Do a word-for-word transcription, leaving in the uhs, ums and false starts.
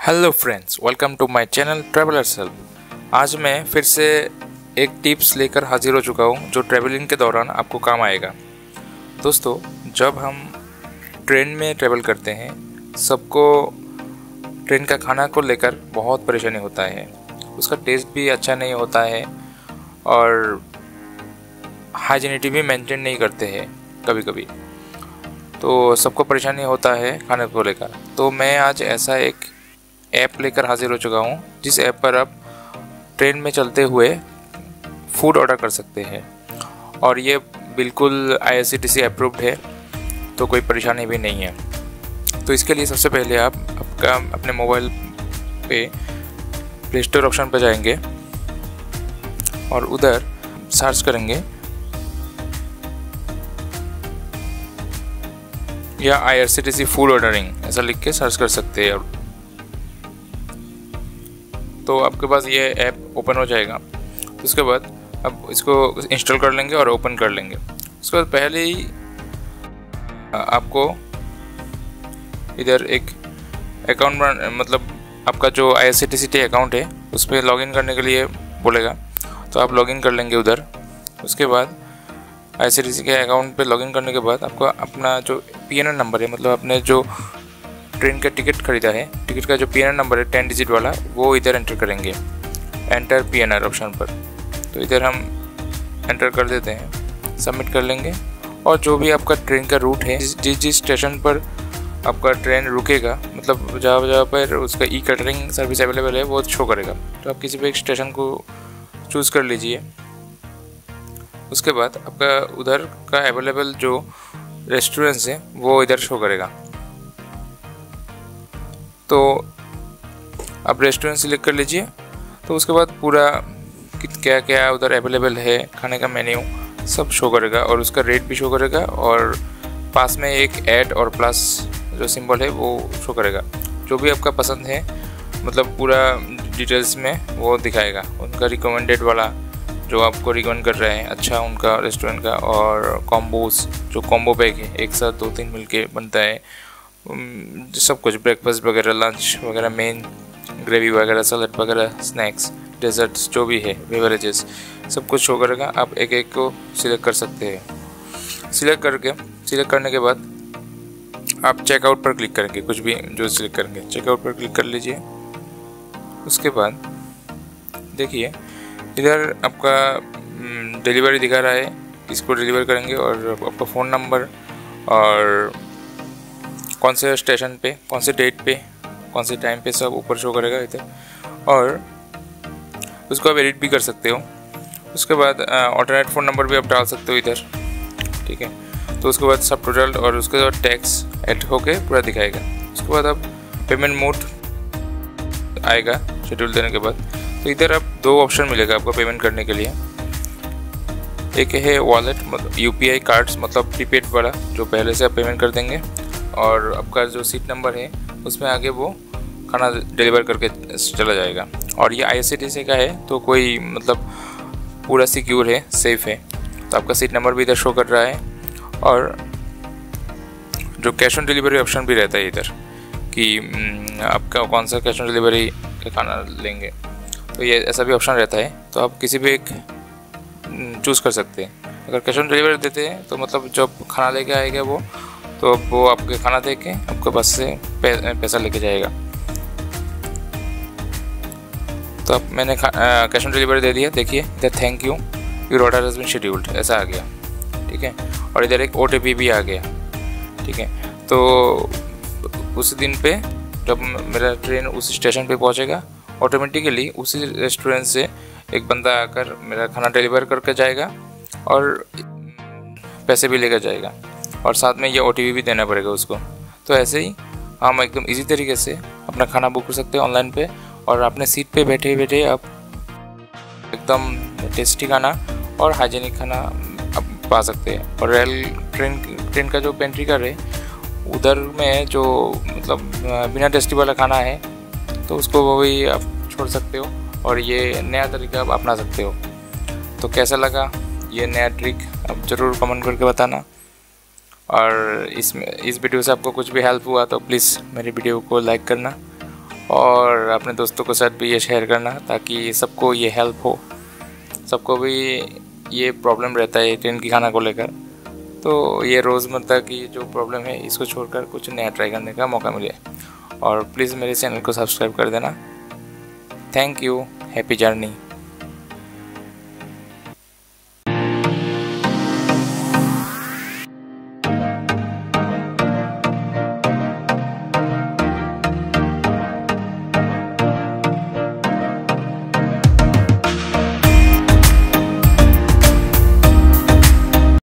Hello friends, welcome to my channel travelers help. आज मैं फिर से एक टिप्स लेकर हाजिर हो चुका हूँ जो ट्रैवलिंग के दौरान आपको काम आएगा। दोस्तों, जब हम ट्रेन में ट्रैवल करते हैं, सबको ट्रेन का खाना को लेकर बहुत परेशानी होता है। उसका टेस्ट भी अच्छा नहीं होता है और हाइजीनिटी भी मेंटेन नहीं करते हैं कभी कभी, तो सबको परेशानी होता है खाने को लेकर। तो मैं आज ऐसा एक ऐप लेकर हाजिर हो चुका हूँ जिस ऐप पर आप ट्रेन में चलते हुए फूड ऑर्डर कर सकते हैं और ये बिल्कुल I R C T C approved है, तो कोई परेशानी भी नहीं है। तो इसके लिए सबसे पहले आप आपका अपने मोबाइल पे प्ले स्टोर ऑप्शन पर जाएंगे और उधर सर्च करेंगे या I R C T C food ordering ऐसा लिख के सर्च कर सकते हैं। तो आपके पास ये ऐप ओपन हो जाएगा। तो उसके बाद अब इसको इंस्टॉल कर लेंगे और ओपन कर लेंगे। उसके बाद पहले ही आपको इधर एक अकाउंट मतलब आपका जो I R C T C account है उस पर लॉगिन करने के लिए बोलेगा, तो आप लॉगिन कर लेंगे उधर। उसके बाद आई आर सी टी सी के अकाउंट पे लॉगिन करने के बाद आपको अपना जो पी एन आर नंबर है, मतलब आपने जो ट्रेन का टिकट खरीदा है, टिकट का जो पी एन आर नंबर है टेन डिजिट वाला, वो इधर एंटर करेंगे, enter P N R option पर। तो इधर हम एंटर कर देते हैं, सबमिट कर लेंगे। और जो भी आपका ट्रेन का रूट है, जिस जिस स्टेशन पर आपका ट्रेन रुकेगा, मतलब जहाँ जहाँ पर उसका ई कैटरिंग सर्विस अवेलेबल है वो शो करेगा। तो आप किसी भी एक स्टेशन को चूज़ कर लीजिए। उसके बाद आपका उधर का अवेलेबल जो रेस्टोरेंट्स है वो इधर शो करेगा। तो आप रेस्टोरेंट सिलेक्ट कर लीजिए। तो उसके बाद पूरा क्या क्या उधर अवेलेबल है, खाने का मेन्यू सब शो करेगा और उसका रेट भी शो करेगा और पास में एक ऐड और प्लस जो सिंबल है वो शो करेगा। जो भी आपका पसंद है, मतलब पूरा डिटेल्स में वो दिखाएगा। उनका रिकमेंडेड वाला जो आपको रिकमेंड कर रहे हैं, अच्छा उनका रेस्टोरेंट का, और कॉम्बोस जो कॉम्बो पैक है, एक साथ दो तीन मिलके बनता है, सब कुछ, ब्रेकफास्ट वगैरह, लंच वगैरह, मेन ग्रेवी वगैरह, सलाद वगैरह, स्नैक्स, डेजर्ट्स जो भी है, बेवरेजेस, सब कुछ शो करेगा। आप एक एक को सिलेक्ट कर सकते हैं। सिलेक्ट करके सिलेक्ट करने के बाद आप चेकआउट पर क्लिक करेंगे, कुछ भी जो सिलेक्ट करेंगे चेकआउट पर क्लिक कर लीजिए। उसके बाद देखिए इधर आपका डिलीवरी दिखा रहा है, इसको डिलीवर करेंगे और आपका फ़ोन नंबर और कौन से स्टेशन पे, कौन से डेट पे, कौन से टाइम पे, सब ऊपर शो करेगा इधर। और उसको आप एडिट भी कर सकते हो। उसके बाद ऑल्टरनेट फ़ोन नंबर भी आप डाल सकते हो इधर, ठीक है। तो उसके बाद सब टोटल और उसके बाद टैक्स ऐड होके पूरा दिखाएगा। उसके बाद आप पेमेंट मोड आएगा शेड्यूल देने के बाद। तो इधर आप दो ऑप्शन मिलेगा आपको पेमेंट करने के लिए। एक है वॉलेट, मतलब यू पी आई कार्ड्स, मतलब प्रीपेड वाला जो पहले से आप पेमेंट कर देंगे, और आपका जो सीट नंबर है उसमें आगे वो खाना डिलीवर करके चला जाएगा। और ये आई आर सी टी सी का है तो कोई मतलब पूरा सिक्योर है, सेफ़ है। तो आपका सीट नंबर भी इधर शो कर रहा है और जो कैश ऑन डिलीवरी ऑप्शन भी रहता है इधर कि आपका कौन सा कैश ऑन डिलीवरी का खाना लेंगे, तो ये ऐसा भी ऑप्शन रहता है। तो आप किसी भी एक चूज़ कर सकते हैं। अगर कैश ऑन डिलीवरी देते हैं तो मतलब जब खाना लेके आएगा वो, तो वो आपके खाना दे के आपके पास से पै, पैसा लेके जाएगा। तो अब मैंने कैश ऑन डिलीवरी दे दिया। देखिए इधर thank you, your order has been scheduled ऐसा आ गया, ठीक है। और इधर एक ओ टी पी भी आ गया, ठीक है। तो उस दिन पे जब मेरा ट्रेन उस स्टेशन पे पहुंचेगा, ऑटोमेटिकली उसी रेस्टोरेंट से एक बंदा आकर मेरा खाना डिलीवर करके जाएगा और पैसे भी लेकर जाएगा, और साथ में ये ओ टी पी भी देना पड़ेगा उसको। तो ऐसे ही हम एकदम इजी तरीके से अपना खाना बुक कर सकते हैं ऑनलाइन पे, और अपने सीट पे बैठे बैठे आप एकदम टेस्टी खाना और हाइजीनिक खाना आप पा सकते हैं। और रेल ट्रेन ट्रेन का जो पेंट्री कार है उधर में जो मतलब बिना टेस्टी वाला खाना है, तो उसको वो भी आप छोड़ सकते हो और ये नया तरीका आप अपना सकते हो। तो कैसा लगा ये नया ट्रिक आप ज़रूर कमेंट करके बताना। और इसमें इस वीडियो से आपको कुछ भी हेल्प हुआ तो प्लीज़ मेरी वीडियो को लाइक करना और अपने दोस्तों के साथ भी ये शेयर करना ताकि सबको ये हेल्प हो। सबको भी ये प्रॉब्लम रहता है ट्रेन की खाना को लेकर, तो ये रोज़मर्रा की जो प्रॉब्लम है इसको छोड़कर कुछ नया ट्राई करने का मौका मिले। और प्लीज़ मेरे चैनल को सब्सक्राइब कर देना। Thank you, happy journey.